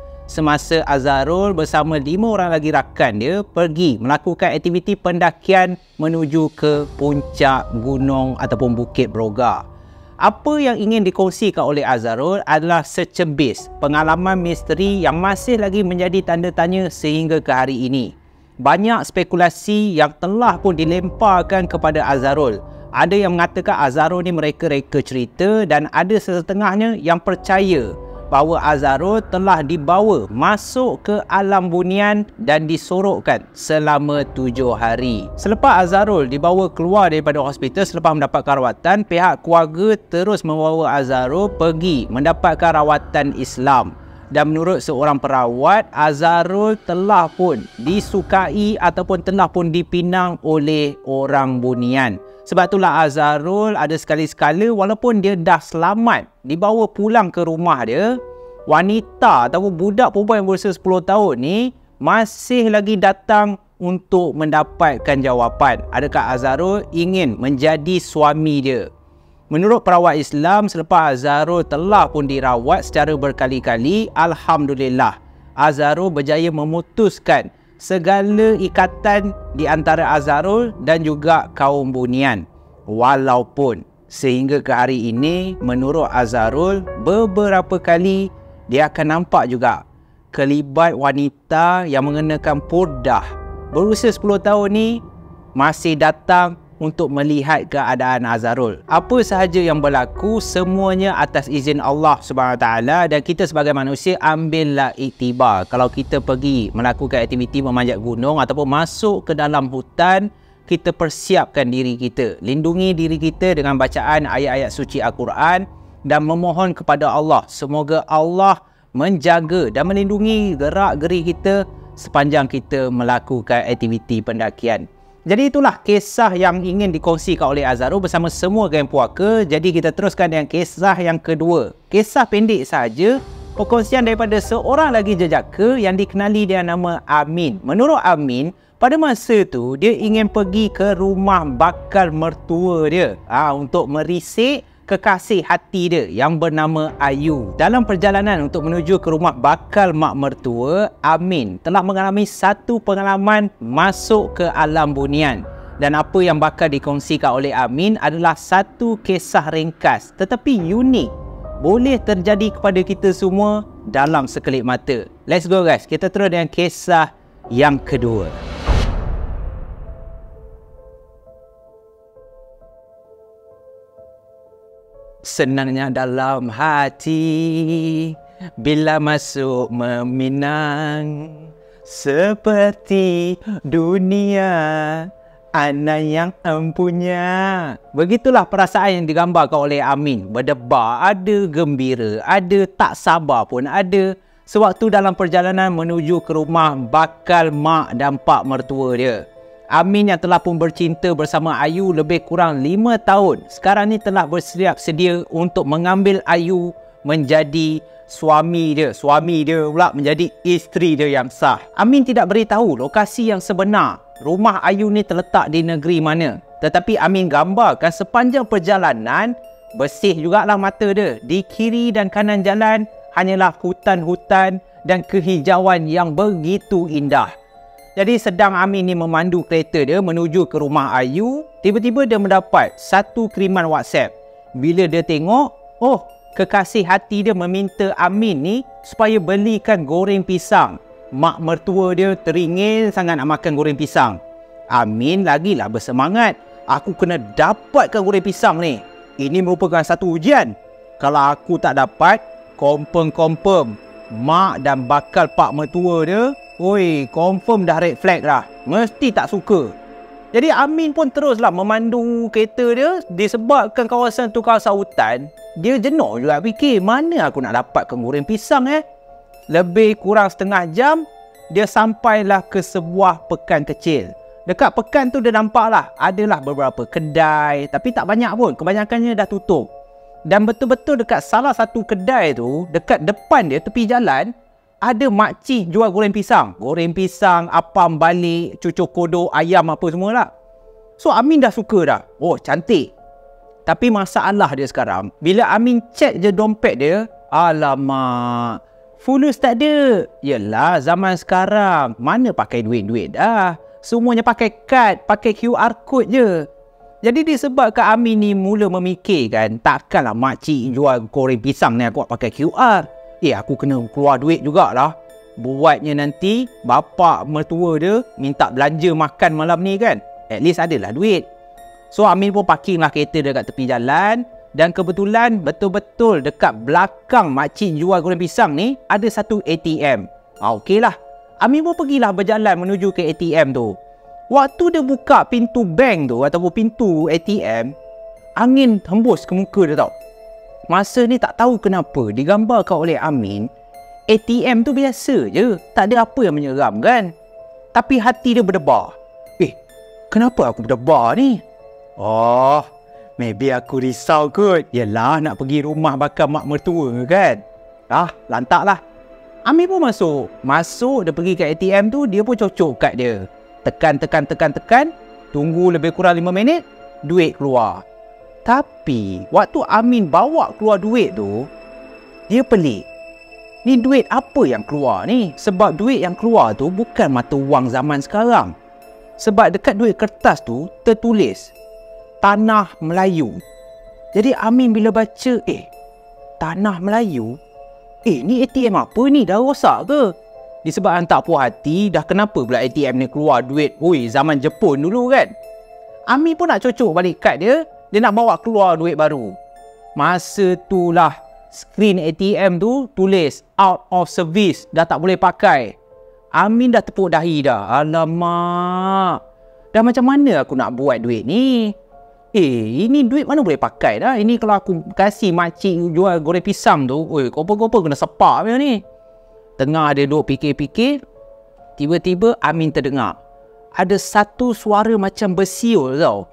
semasa Azharul bersama 5 orang lagi rakan dia pergi melakukan aktiviti pendakian menuju ke puncak gunung ataupun Bukit Broga. Apa yang ingin dikongsikan oleh Azharul adalah secebis pengalaman misteri yang masih lagi menjadi tanda tanya sehingga ke hari ini. Banyak spekulasi yang telah pun dilemparkan kepada Azharul. Ada yang mengatakan Azharul ni mereka-reka cerita dan ada setengahnya yang percaya bahawa Azharul telah dibawa masuk ke alam bunian dan disorokkan selama 7 hari. Selepas Azharul dibawa keluar daripada hospital selepas mendapatkan rawatan, pihak keluarga terus membawa Azharul pergi mendapatkan rawatan Islam. Dan menurut seorang perawat, Azharul telah pun disukai ataupun telah pun dipinang oleh orang bunian. Sebab itulah Azharul ada sekali-sekala walaupun dia dah selamat dibawa pulang ke rumah dia, wanita ataupun budak perempuan yang berusia 10 tahun ni masih lagi datang untuk mendapatkan jawapan. Adakah Azharul ingin menjadi suami dia? Menurut perawat Islam, selepas Azharul telah pun dirawat secara berkali-kali, alhamdulillah, Azharul berjaya memutuskan segala ikatan di antara Azharul dan juga kaum bunian. Walaupun sehingga ke hari ini, menurut Azharul, beberapa kali dia akan nampak juga kelibat wanita yang mengenakan purdah berusia 10 tahun ni masih datang untuk melihat keadaan Azharul. Apa sahaja yang berlaku, semuanya atas izin Allah SWT, dan kita sebagai manusia ambillah iktibar. Kalau kita pergi melakukan aktiviti memanjat gunung ataupun masuk ke dalam hutan, kita persiapkan diri kita. Lindungi diri kita dengan bacaan ayat-ayat suci Al-Quran dan memohon kepada Allah. Semoga Allah menjaga dan melindungi gerak-geri kita sepanjang kita melakukan aktiviti pendakian. Jadi itulah kisah yang ingin dikongsikan oleh Azharul bersama semua geng puaka. Jadi kita teruskan dengan kisah yang kedua. Kisah pendek saja, perkongsian daripada seorang lagi jejaka yang dikenali dengan nama Amin. Menurut Amin, pada masa tu dia ingin pergi ke rumah bakal mertua dia untuk merisik kekasih hati dia yang bernama Ayu. Dalam perjalanan untuk menuju ke rumah bakal mak mertua, Amin telah mengalami satu pengalaman masuk ke alam bunian. Dan apa yang bakal dikongsikan oleh Amin adalah satu kisah ringkas tetapi unik. Boleh terjadi kepada kita semua dalam sekelip mata. Let's go guys, kita terus dengan kisah yang kedua. Senangnya dalam hati bila masuk meminang, seperti dunia anak yang empunya. Begitulah perasaan yang digambarkan oleh Amin. Berdebar, ada gembira, ada tak sabar pun ada, sewaktu dalam perjalanan menuju ke rumah bakal mak dan pak mertua dia. Amin yang telah pun bercinta bersama Ayu lebih kurang 5 tahun, sekarang ni telah bersiap sedia untuk mengambil Ayu menjadi suami dia. Suami dia pula menjadi isteri dia yang sah. Amin tidak beritahu lokasi yang sebenar rumah Ayu ni terletak di negeri mana. Tetapi Amin gambarkan sepanjang perjalanan bersih jugalah mata dia. Di kiri dan kanan jalan hanyalah hutan-hutan dan kehijauan yang begitu indah. Jadi sedang Amin ni memandu kereta dia menuju ke rumah Ayu, tiba-tiba dia mendapat satu kiriman WhatsApp. Bila dia tengok, kekasih hati dia meminta Amin ni supaya belikan goreng pisang. Mak mertua dia teringin sangat nak makan goreng pisang. Amin lagilah bersemangat. Aku kena dapatkan goreng pisang ni. Ini merupakan satu ujian. Kalau aku tak dapat, confirm mak dan bakal pak mertua dia, confirm dah red flag dah. Mesti tak suka. Jadi Amin pun teruslah memandu kereta dia. Disebabkan kawasan tu kawasan hutan, dia jenuh juga fikir, mana aku nak dapatkan goreng pisang Lebih kurang setengah jam, dia sampailah ke sebuah pekan kecil. Dekat pekan tu dia nampaklah adalah beberapa kedai, tapi tak banyak pun, kebanyakannya dah tutup. Dan betul-betul dekat salah satu kedai tu, dekat depan dia, tepi jalan, ada makcik jual goreng pisang. Goreng pisang, apam balik, cucuk kodok, ayam apa semua lah. So Amin dah suka dah. Cantik. Tapi masalah dia sekarang, bila Amin check je dompet dia, alamak, fulus tak ada. Yelah, zaman sekarang mana pakai duit-duit dah. Semuanya pakai kad, pakai QR code je. Jadi disebabkan Amin ni mula memikirkan, takkanlah makcik jual goreng pisang ni aku pakai QR. Aku kena keluar duit jugalah. Buatnya nanti bapak mertua dia minta belanja makan malam ni kan. At least adalah duit. So Amin pun parkinglah kereta dekat tepi jalan. Dan kebetulan betul-betul dekat belakang makcik jual goreng pisang ni ada satu ATM. Okeylah. Amin pun pergilah berjalan menuju ke ATM tu. Waktu dia buka pintu bank tu ataupun pintu ATM, angin hembus ke muka dia tau. Masa ni tak tahu kenapa digambarkan oleh Amin, ATM tu biasa je, tak ada apa yang menyeramkan. Tapi hati dia berdebar. Kenapa aku berdebar ni? Maybe aku risau kot. Yelah, nak pergi rumah bakal mak mertua kan. Lantaklah. Amin pun masuk, dia pergi ke ATM tu, dia pun cocok kad dia. Tekan. Tunggu lebih kurang 5 minit, duit keluar. Tapi, waktu Amin bawa keluar duit tu, dia pelik. Ni duit apa yang keluar ni? Sebab duit yang keluar tu bukan mata wang zaman sekarang. Sebab dekat duit kertas tu, tertulis Tanah Melayu. Jadi Amin bila baca, Tanah Melayu? Ni ATM apa ni? Dah rosak ke? Disebabkan tak puas hati, dah kenapa pula ATM ni keluar duit zaman Jepun dulu kan? Amin pun nak cocok balik kad dia, dia nak bawa keluar duit baru. Masa tu lah, skrin ATM tu tulis out of service, dah tak boleh pakai. Amin dah tepuk dahi dah. Alamak, dah macam mana aku nak buat duit ni? Ini duit mana boleh pakai dah. Ini kalau aku kasih makcik jual goreng pisang tu, koper-koper kena sepak punya ni. Tengah dia duduk fikir-fikir, tiba-tiba Amin terdengar ada satu suara macam bersiul tau.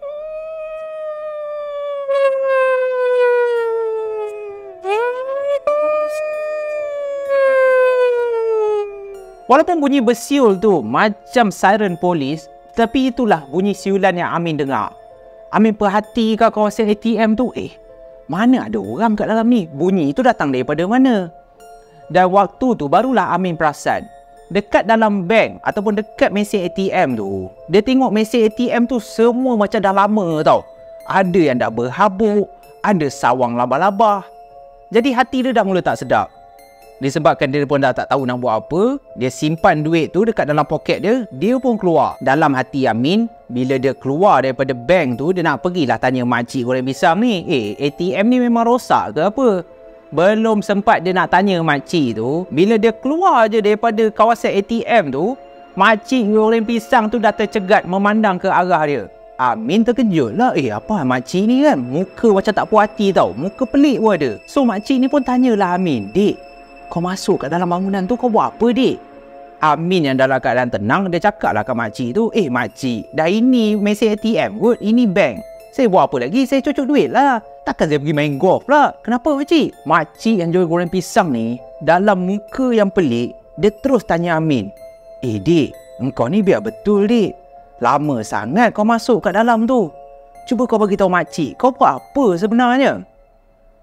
Walaupun bunyi bersiul tu macam siren polis, tapi itulah bunyi siulan yang Amin dengar. Amin perhatikan kawasan ATM tu. Mana ada orang kat dalam ni? Bunyi tu datang daripada mana? Dan waktu tu barulah Amin perasan. Dekat dalam bank ataupun dekat mesin ATM tu, dia tengok mesin ATM tu semua macam dah lama tau. Ada yang dah berhabuk, ada sawang laba-laba. Jadi hati dia dah mula tak sedap. Disebabkan dia pun dah tak tahu nak buat apa, dia simpan duit tu dekat dalam poket dia, dia pun keluar. Dalam hati Amin, bila dia keluar daripada bank tu, dia nak pergilah tanya makcik goreng pisang ni, ATM ni memang rosak ke apa? Belum sempat dia nak tanya makcik tu, bila dia keluar je daripada kawasan ATM tu, makcik goreng pisang tu dah tercegat memandang ke arah dia. Amin terkejut lah. Apa makcik ni kan? Muka macam tak puas hati tau. Muka pelik pun ada. So makcik ni pun tanyalah Amin, "Dik, kau masuk kat dalam bangunan tu kau buat apa, Dik?" Amin yang dalam keadaan tenang, dia cakap lah kat makcik tu, "Makcik, dah ini mesin ATM kot, ini bank. Saya buat apa lagi? Saya cocok duit lah. Takkan saya pergi main golf lah. Kenapa, makcik?" Makcik yang jual goreng pisang ni, dalam muka yang pelik, dia terus tanya Amin, "Dik, engkau ni biar betul, Dik. Lama sangat kau masuk kat dalam tu. Cuba kau bagi tahu makcik, kau buat apa sebenarnya?"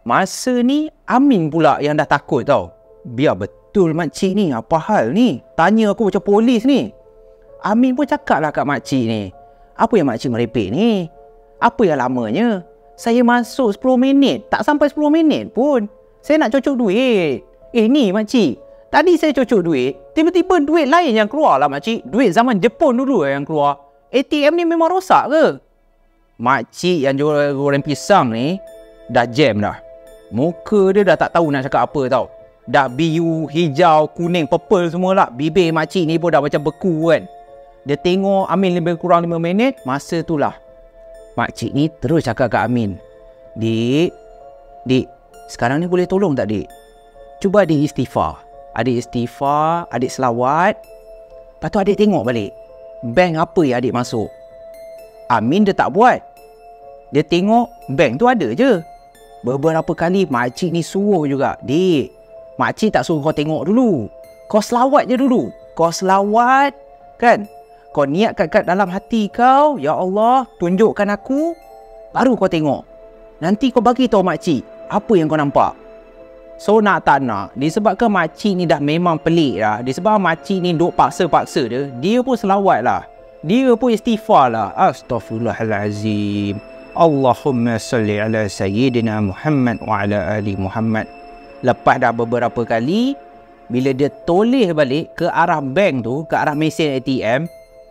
Masa ni Amin pula yang dah takut tau. Biar betul makcik ni, apa hal ni? Tanya aku macam polis ni. Amin pun cakap lah kat makcik ni, apa yang makcik merepek ni? Apa yang lamanya? Saya masuk 10 minit, tak sampai 10 minit pun. Saya nak cocok duit. Ni makcik, tadi saya cocok duit, tiba-tiba duit lain yang keluar lah makcik. Duit zaman Jepun dulu yang keluar. ATM ni memang rosak ke? Makcik yang jual goreng pisang ni dah jam dah. Muka dia dah tak tahu nak cakap apa tau. Dah biru, hijau, kuning, purple semualah. Bibir makcik ni pun dah macam beku kan. Dia tengok Amin lebih kurang 5 minit. Masa tu lah makcik ni terus cakap kat Amin, Dik, sekarang ni boleh tolong tak dik? Cuba adik istighfar. Adik istighfar, adik selawat. Lepas tu adik tengok balik bank apa yang adik masuk. Amin dia tak buat. Dia tengok bank tu ada je. Beberapa kali makcik ni suruh juga, Dik, makcik tak suruh kau tengok dulu, kau selawat je dulu. Kau selawat kan, kau niatkan kat dalam hati kau, ya Allah tunjukkan aku, baru kau tengok. Nanti kau bagi tahu makcik apa yang kau nampak. So nak tak nak, disebabkan makcik ni dah memang pelik dah, disebab makcik ni duk paksa-paksa dia pun selawat lah, dia pun istighfar lah. Astaghfirullahalazim, Allahumma salli ala Sayyidina Muhammad wa ala ali Muhammad. Lepas dah beberapa kali, bila dia toleh balik ke arah bank tu, ke arah mesin ATM,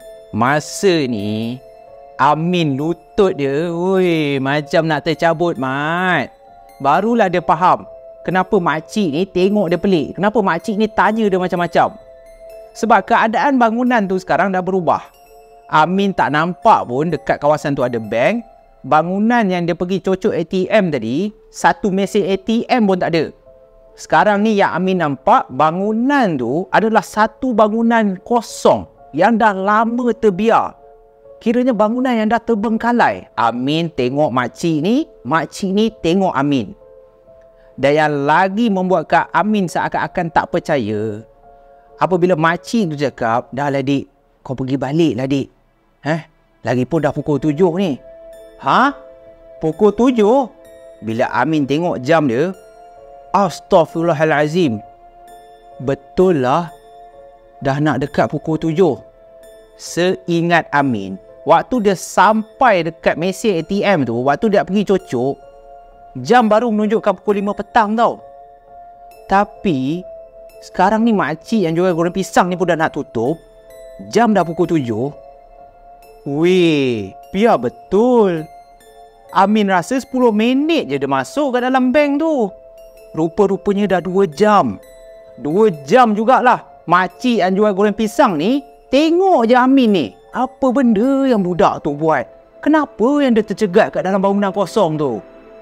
masa ni Amin lutut dia, macam nak tercabut mat. Barulah dia faham kenapa makcik ni tengok dia pelik, kenapa makcik ni tanya dia macam-macam. Sebab keadaan bangunan tu sekarang dah berubah. Amin tak nampak pun dekat kawasan tu ada bank. Bangunan yang dia pergi cocok ATM tadi, satu mesin ATM pun tak ada. Sekarang ni yang Amin nampak, bangunan tu adalah satu bangunan kosong yang dah lama terbiar. Kiranya bangunan yang dah terbengkalai. Amin tengok makcik ni tengok Amin. Dan yang lagi membuatkan Amin seakan-akan tak percaya, apabila makcik tu cakap, dah lah dik, kau pergi balik lah dik. Lagipun dah pukul 7 ni. Pukul 7? Bila Amin tengok jam dia, Astaghfirullahalazim, betul lah, dah nak dekat pukul 7. Seingat Amin, waktu dia sampai dekat mesin ATM tu, waktu dia pergi cocok, jam baru menunjukkan pukul 5 petang tau. Tapi sekarang ni makcik yang jual goreng pisang ni pun dah nak tutup, jam dah pukul 7. Biar betul Amin rasa 10 minit je dia masuk ke dalam bank tu. Rupa-rupanya dah 2 jam. 2 jam jugalah makcik yang jual goreng pisang ni tengok je Amin ni. Apa benda yang budak tu buat? Kenapa yang dia tercegat kat dalam bangunan kosong tu?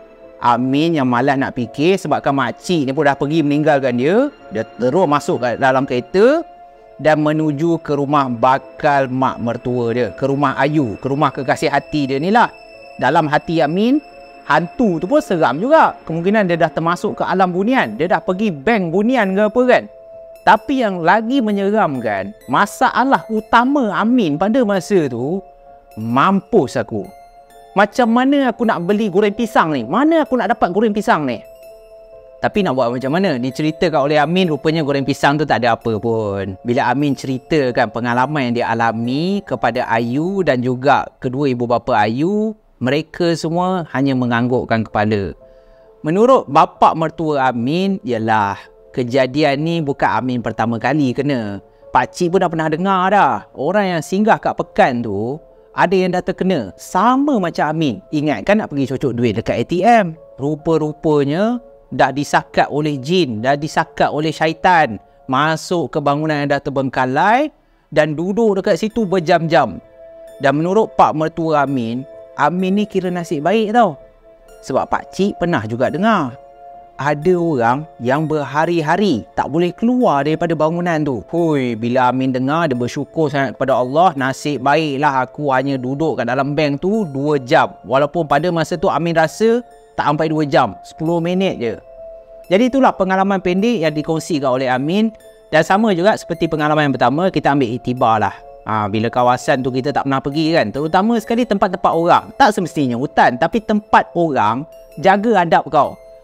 Amin yang malas nak fikir sebabkan makcik ni pun dah pergi meninggalkan dia. Dia terus masuk kat dalam kereta dan menuju ke rumah bakal mak mertua dia, ke rumah Ayu, ke rumah kekasih hati dia ni lah. Dalam hati Amin, hantu tu pun seram juga. Kemungkinan dia dah termasuk ke alam bunian, dia dah pergi bank bunian ke apa kan. Tapi yang lagi menyeramkan, masalah utama Amin pada masa tu, mampus aku. Macam mana aku nak beli goreng pisang ni? Mana aku nak dapat goreng pisang ni? Tapi nak buat macam mana? Diceritakan oleh Amin, rupanya goreng pisang tu tak ada apa pun. Bila Amin ceritakan pengalaman yang dia alami kepada Ayu dan juga kedua ibu bapa Ayu, mereka semua hanya menganggukkan kepala. Menurut bapa mertua Amin, ialah kejadian ni bukan Amin pertama kali kena. Pakcik pun dah pernah dengar dah. Orang yang singgah kat pekan tu, ada yang dah terkena. Sama macam Amin. Ingat kan nak pergi cocok duit dekat ATM. Rupa-rupanya dah disakat oleh jin, dah disakat oleh syaitan. Masuk ke bangunan yang dah terbengkalai dan duduk dekat situ berjam-jam. Dan menurut pak mertua Amin, Amin ni kira nasib baik tau. Sebab pakcik pernah juga dengar ada orang yang berhari-hari tak boleh keluar daripada bangunan tu. Bila Amin dengar, dia bersyukur sangat kepada Allah. Nasib baiklah aku hanya duduk kat dalam bank tu 2 jam. Walaupun pada masa tu Amin rasa tak sampai 2 jam, 10 minit je. Jadi itulah pengalaman pendek yang dikongsikan oleh Amin. Dan sama juga seperti pengalaman yang pertama, kita ambil iktibar lah. Bila kawasan tu kita tak pernah pergi kan, terutama sekali tempat-tempat orang. Tak semestinya hutan, tapi tempat orang, jaga adab kau.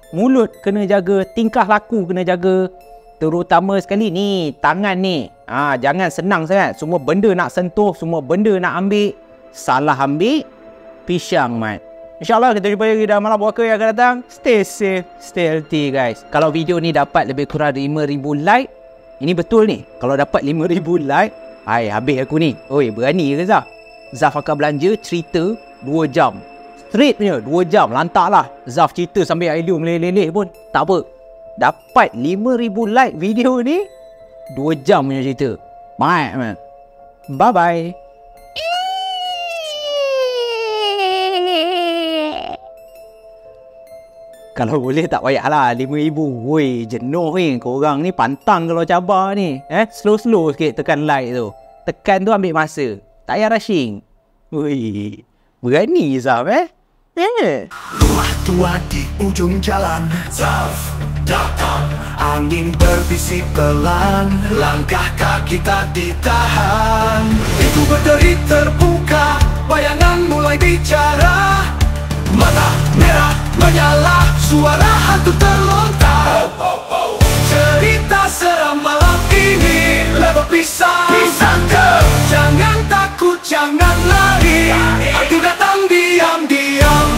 Mulut kena jaga, tingkah laku kena jaga. Terutama sekali ni, tangan ni. Jangan senang sangat. Semua benda nak sentuh, semua benda nak ambil. Salah ambil, pisang mat. InsyaAllah kita jumpa lagi dalam malam puaka yang akan datang. Stay safe, stay healthy guys. Kalau video ni dapat lebih kurang 5,000 like, ini betul ni. Kalau dapat 5,000 like, habis aku ni. Oi, berani ke Zaf? Zaf akan belanja cerita 2 jam. Straight punya 2 jam. Lantak lah. Zaf cerita sambil Ailio meleleh-leleh pun tak apa. Dapat 5,000 like video ni, 2 jam punya cerita. Baik man. Bye-bye. Kalau boleh tak payahlah 5,000. Woi, jenuh ni. Korang ni pantang kalau cabar ni. Slow-slow sikit tekan like tu. Tekan tu ambil masa. Tak payah rushing. Woi, berani Zaf Rumah tua di ujung jalan, Zaf datang. Angin berbisik pelan, langkah kaki tak ditahan. Itu berderi terbuka, bayangan mulai bicara. Mata merah menyala, suara hantu terlontar. Cerita seram malam ini, lebar pisang. Jangan takut, jangan lari. Hantu datang diam-diam.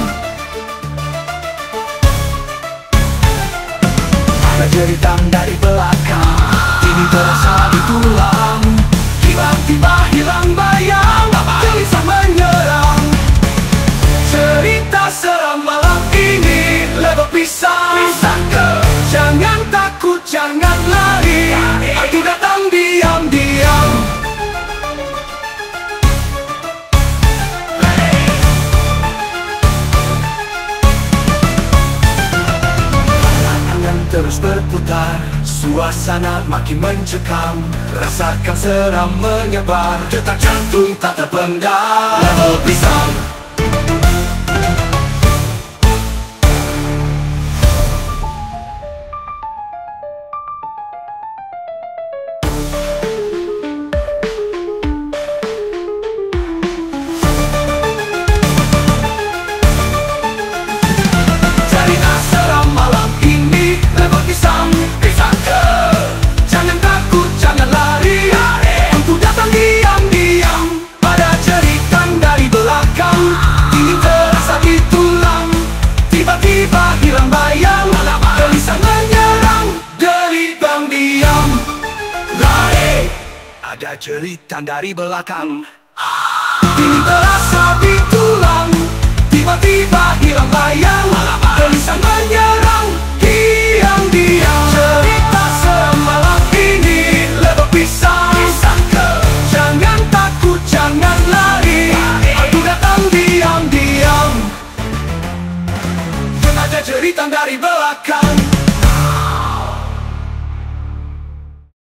Ada jeritan dari belakang, ini terasa di tulang. Tiba-tiba hilang bayang, gelisah menyerang. Cerita seram malam ini, lebar pisang. Jangan takut, jangan lari. Hantu datang diam-diam. Angan terus berputar, suasana makin mencekam. Rasakan seram menyebar, detak jantung tak terpendam. Lebar pisang. Ada jeritan dari belakang, ini terasa di tulang. Tiba-tiba hilang bayang, gelisah menyerang. Diam-diam. Cerita seram malam ini, lebar pisang. Jangan takut, jangan lari. Hantu datang diam-diam. Ada jeritan dari belakang.